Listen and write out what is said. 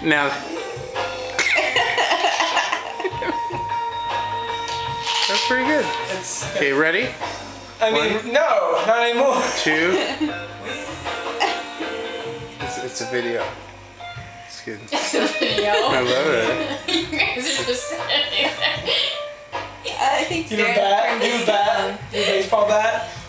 Now. That's pretty good. Okay, ready? I mean, no, not anymore. 2. It's a video. It's good. It's a video. I love it. You guys are just sitting there. I think Do you have a bat? Do you have a bat? Do you have a baseball bat?